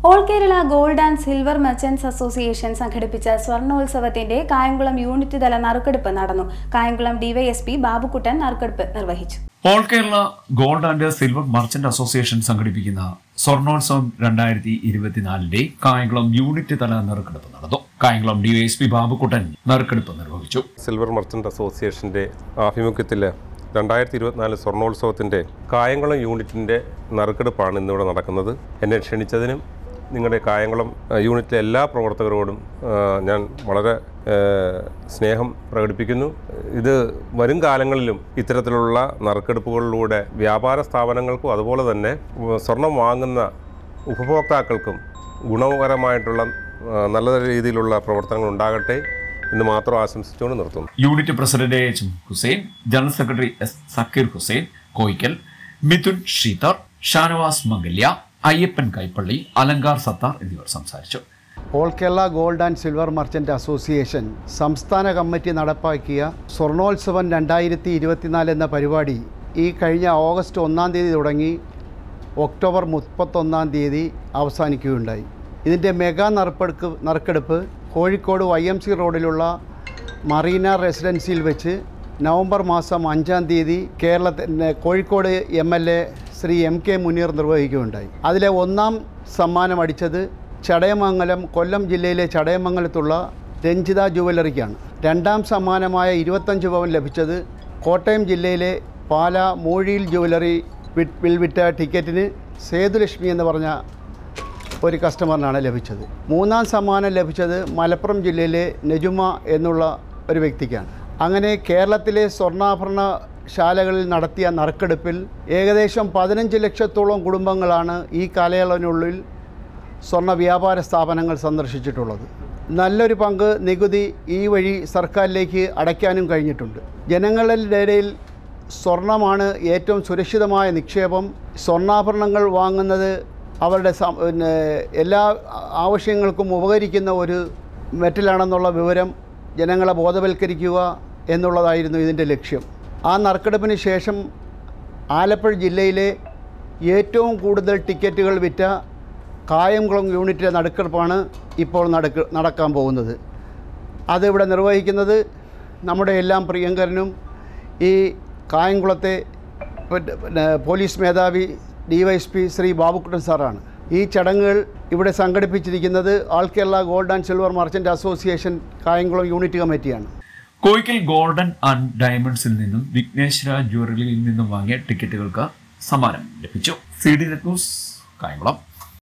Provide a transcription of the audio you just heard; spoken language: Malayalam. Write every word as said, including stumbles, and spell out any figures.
All Kerala gold and silver merchants association സംഘടിപ്പിച്ച സ്വർണ്ണോത്സവത്തിന്റെ കായംകുളം യൂണിറ്റ് തല നറുക്കെടുപ്പ് നടന്നു. കായംകുളം ഡിവൈഎസ്പി ബാബുക്കുട്ടൻ നറുക്കെടുപ്പ് നിർവഹിച്ചു. All Kerala gold and silver merchant association സംഘടിപ്പിക്കുന്ന സ്വർണ്ണോത്സവം രണ്ടായിരത്തി ഇരുപത്തിനാലിന്റെ കായംകുളം യൂണിറ്റ് തല നറുക്കെടുപ്പ് നടന്നു. കായംകുളം ഡിവൈഎസ്പി ബാബുക്കുട്ടൻ നറുക്കെടുപ്പ് നിർവഹിച്ചു. സിൽവർ മർച്ചന്റ് അസോസിയേഷന്റെ ആഭിമുഖ്യത്തിൽ രണ്ടായിരത്തി ഇരുപത്തിനാല് സ്വർണ്ണോത്സവത്തിന്റെ കായംകുളം യൂണിറ്റിന്റെ നറുക്കെടുപ്പാണ് ഇന്നിവിടെ നടക്കുന്നത്. എന്നെ ക്ഷണിച്ചതിനും നിങ്ങളുടെ കായംകുളം യൂണിറ്റിലെ എല്ലാ പ്രവർത്തകരോടും ഞാൻ വളരെ സ്നേഹം പ്രകടിപ്പിക്കുന്നു. ഇത് വരും കാലങ്ങളിലും ഇത്തരത്തിലുള്ള നറുക്കെടുപ്പുകളിലൂടെ വ്യാപാര സ്ഥാപനങ്ങൾക്കും അതുപോലെ തന്നെ സ്വർണം വാങ്ങുന്ന ഉപഭോക്താക്കൾക്കും ഗുണകരമായിട്ടുള്ള നല്ല രീതിയിലുള്ള പ്രവർത്തനങ്ങൾ ഉണ്ടാകട്ടെ എന്ന് മാത്രം ആശംസിച്ചുകൊണ്ട് നിർത്തുന്നു. Unit president H M Hussain, general secretary S Sakir Hussain, Koyikkal, Mithun Sheethar, Shanavas Mangalya, Ayyappan Kaippally, Alankar Sathar എന്നിവർ സംസാരിച്ചു. All Kerala gold and silver merchant association സംസ്ഥാന കമ്മിറ്റി നടപ്പാക്കിയ സ്വർണ്ണോത്സവം രണ്ടായിരത്തി ഇരുപത്തിനാല് എന്ന പരിപാടി ഈ കഴിഞ്ഞ ഓഗസ്റ്റ് ഒന്നാം തീയതി തുടങ്ങി ഒക്ടോബർ മുപ്പത്തൊന്നാം തീയതി അവസാനിക്കുകയുണ്ടായി. ഇതിൻ്റെ മെഗാ നറുക്കെടുപ്പ് നറുക്കെടുപ്പ് കോഴിക്കോട് വൈ എം സി റോഡിലുള്ള മറീന റെസിഡൻസിയിൽ വെച്ച് നവംബർ മാസം അഞ്ചാം തീയതി കേരളത്തിൻ്റെ Kozhikode M L A Shri M K Muneer നിർവഹിക്കുകയുണ്ടായി. അതിലെ ഒന്നാം സമ്മാനം അടിച്ചത് ചടയമംഗലം, കൊല്ലം ജില്ലയിലെ ചടയമംഗലത്തുള്ള രഞ്ജിത ജുവലറിക്കാണ്. രണ്ടാം സമ്മാനമായ ഇരുപത്തഞ്ച് പവൻ ലഭിച്ചത് കോട്ടയം ജില്ലയിലെ പാല മൂഴിയിൽ ജുവലറി വിൽവിറ്റ ടിക്കറ്റിന് സേതുലക്ഷ്മി എന്ന് പറഞ്ഞ ഒരു കസ്റ്റമറിനാണ് ലഭിച്ചത്. മൂന്നാം സമ്മാനം ലഭിച്ചത് മലപ്പുറം ജില്ലയിലെ നെജുമ എന്നുള്ള ഒരു വ്യക്തിക്കാണ്. അങ്ങനെ കേരളത്തിലെ സ്വർണ്ണാഭരണ ശാലകളിൽ നടത്തിയ നറുക്കെടുപ്പിൽ ഏകദേശം പതിനഞ്ച് ലക്ഷത്തോളം കുടുംബങ്ങളാണ് ഈ കാലയളവിനുള്ളിൽ സ്വർണ്ണ വ്യാപാര സ്ഥാപനങ്ങൾ സന്ദർശിച്ചിട്ടുള്ളത്. നല്ലൊരു പങ്ക് നികുതി ഈ വഴി സർക്കാരിലേക്ക് അടയ്ക്കാനും കഴിഞ്ഞിട്ടുണ്ട്. ജനങ്ങളുടെ ഇടയിൽ സ്വർണ്ണമാണ് ഏറ്റവും സുരക്ഷിതമായ നിക്ഷേപം. സ്വർണ്ണാഭരണങ്ങൾ വാങ്ങുന്നത് അവരുടെ പിന്നെ എല്ലാ ആവശ്യങ്ങൾക്കും ഉപകരിക്കുന്ന ഒരു മെറ്റലാണെന്നുള്ള വിവരം ജനങ്ങളെ ബോധവൽക്കരിക്കുക എന്നുള്ളതായിരുന്നു ഇതിൻ്റെ ലക്ഷ്യം. ആ നറുക്കെടുപ്പിന് ശേഷം ആലപ്പുഴ ജില്ലയിലെ ഏറ്റവും കൂടുതൽ ടിക്കറ്റുകൾ വിറ്റ കായംകുളം യൂണിറ്റിലെ നറുക്കെടുപ്പാണ് ഇപ്പോൾ നടക്ക നടക്കാൻ പോകുന്നത്. അതിവിടെ നിർവഹിക്കുന്നത് നമ്മുടെ എല്ലാം പ്രിയങ്കരനും ഈ കായംകുളത്തെ പോലീസ് മേധാവി D Y S P Shri Babukuttan സാറാണ്. ഈ ചടങ്ങുകൾ ഇവിടെ സംഘടിപ്പിച്ചിരിക്കുന്നത് all Kerala gold and silver merchant association Kayamkulam unit കമ്മിറ്റിയാണ്. കോയിക്കൽ ഗോൾഡൻ ആൻഡ് ഡയമണ്ട്സിൽ നിന്നും വിഘ്നേശ്വര ജ്വല്ലറിയിൽ നിന്നും വാങ്ങിയ ടിക്കറ്റുകൾക്ക് സമ്മാനം ലഭിച്ചു. C D net news, Kayamkulam.